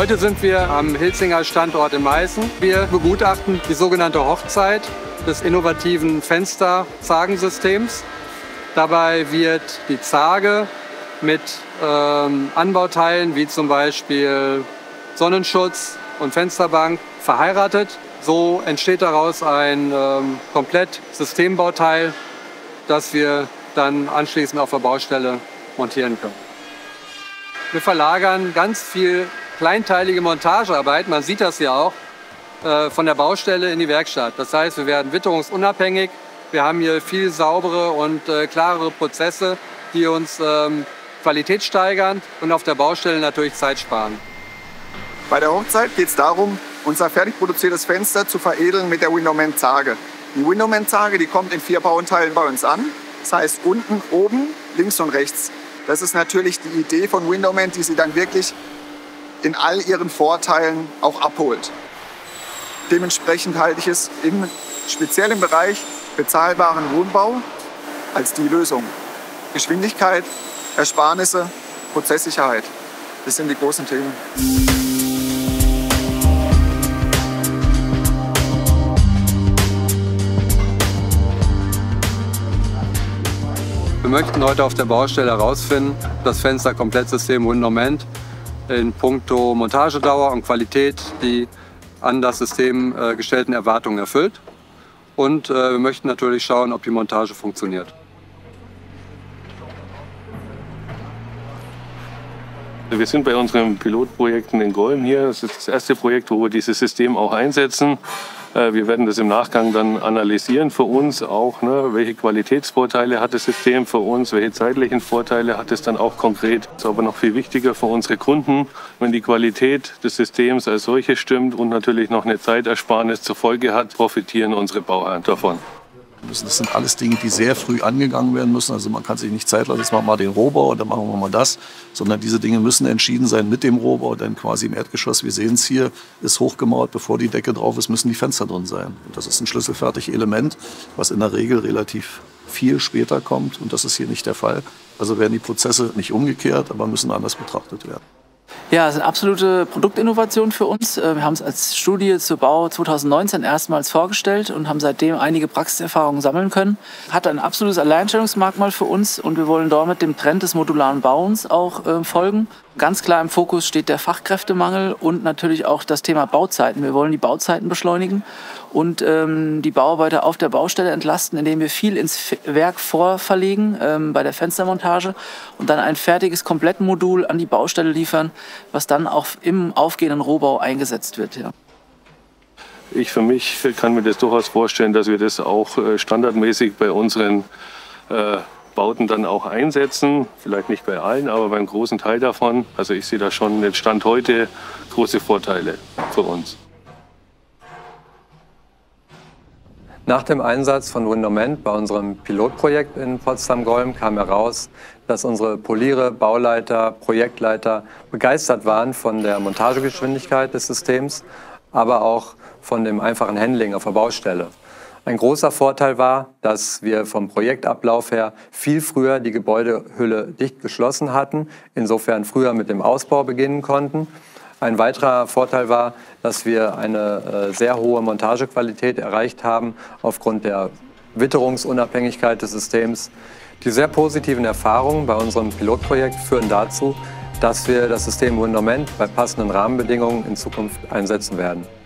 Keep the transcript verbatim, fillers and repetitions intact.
Heute sind wir am Hilzinger Standort in Meißen. Wir begutachten die sogenannte Hochzeit des innovativen Fenster-Zagensystems. Dabei wird die Zage mit ähm, Anbauteilen wie zum Beispiel Sonnenschutz und Fensterbank verheiratet. So entsteht daraus ein ähm, komplett Systembauteil, das wir dann anschließend auf der Baustelle montieren können. Wir verlagern ganz viel kleinteilige Montagearbeit, man sieht das ja auch, äh, von der Baustelle in die Werkstatt. Das heißt, wir werden witterungsunabhängig. Wir haben hier viel saubere und äh, klarere Prozesse, die uns ähm, Qualität steigern und auf der Baustelle natürlich Zeit sparen. Bei der Hochzeit geht es darum, unser fertig produziertes Fenster zu veredeln mit der Windowman-Zage. Die Windowman-Zage, die kommt in vier Bauteilen bei uns an. Das heißt unten, oben, links und rechts. Das ist natürlich die Idee von Windowman, die sie dann wirklich in all ihren Vorteilen auch abholt. Dementsprechend halte ich es im speziellen Bereich bezahlbaren Wohnbau als die Lösung. Geschwindigkeit, Ersparnisse, Prozesssicherheit. Das sind die großen Themen. Wir möchten heute auf der Baustelle herausfinden, das Fenster-Komplettsystem Windowman in puncto Montagedauer und Qualität die an das System äh, gestellten Erwartungen erfüllt. Und äh, wir möchten natürlich schauen, ob die Montage funktioniert. Wir sind bei unseren Pilotprojekten in Golm hier. Das ist das erste Projekt, wo wir dieses System auch einsetzen. Wir werden das im Nachgang dann analysieren für uns auch, ne, welche Qualitätsvorteile hat das System für uns, welche zeitlichen Vorteile hat es dann auch konkret. Das ist aber noch viel wichtiger für unsere Kunden, wenn die Qualität des Systems als solche stimmt und natürlich noch eine Zeitersparnis zur Folge hat, profitieren unsere Bauherren davon. Das sind alles Dinge, die sehr früh angegangen werden müssen. Also man kann sich nicht Zeit lassen, jetzt machen wir mal den Rohbau oder machen wir mal das, sondern diese Dinge müssen entschieden sein mit dem Rohbau. Denn quasi im Erdgeschoss, wir sehen es hier, ist hochgemauert, bevor die Decke drauf ist, müssen die Fenster drin sein. Und das ist ein schlüsselfertiges Element, was in der Regel relativ viel später kommt. Und das ist hier nicht der Fall. Also werden die Prozesse nicht umgekehrt, aber müssen anders betrachtet werden. Ja, es ist eine absolute Produktinnovation für uns. Wir haben es als Studie zu Bau zweitausendneunzehn erstmals vorgestellt und haben seitdem einige Praxiserfahrungen sammeln können. Hat ein absolutes Alleinstellungsmerkmal für uns und wir wollen damit dem Trend des modularen Bauens auch äh, folgen. Ganz klar im Fokus steht der Fachkräftemangel und natürlich auch das Thema Bauzeiten. Wir wollen die Bauzeiten beschleunigen und ähm, die Bauarbeiter auf der Baustelle entlasten, indem wir viel ins Werk vorverlegen ähm, bei der Fenstermontage und dann ein fertiges Komplettmodul an die Baustelle liefern, was dann auch im aufgehenden Rohbau eingesetzt wird. Ja. Ich für mich kann mir das durchaus vorstellen, dass wir das auch standardmäßig bei unseren äh, Bauten dann auch einsetzen. Vielleicht nicht bei allen, aber beim großen Teil davon. Also ich sehe da schon den Stand heute große Vorteile für uns. Nach dem Einsatz von Windowman bei unserem Pilotprojekt in Potsdam-Golm kam heraus, dass unsere Poliere, Bauleiter, Projektleiter begeistert waren von der Montagegeschwindigkeit des Systems, aber auch von dem einfachen Handling auf der Baustelle. Ein großer Vorteil war, dass wir vom Projektablauf her viel früher die Gebäudehülle dicht geschlossen hatten, insofern früher mit dem Ausbau beginnen konnten. Ein weiterer Vorteil war, dass wir eine äh, sehr hohe Montagequalität erreicht haben aufgrund der Witterungsunabhängigkeit des Systems. Die sehr positiven Erfahrungen bei unserem Pilotprojekt führen dazu, dass wir das System Windowman bei passenden Rahmenbedingungen in Zukunft einsetzen werden.